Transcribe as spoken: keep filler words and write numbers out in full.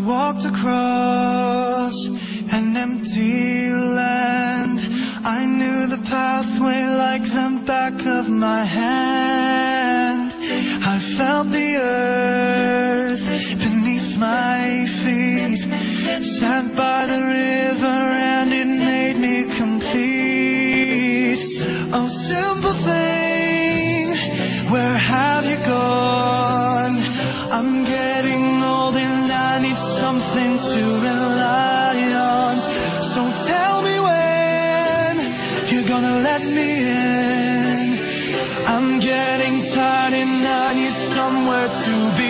walked across an empty land. I knew the pathway like the back of my hand. I felt the earth beneath my feet, sat by the river and it made me complete. Oh, simple thing, where have you gone? I'm getting old and I need something to rely on. So tell me when you're gonna let me in. I'm getting tired and I need somewhere to be.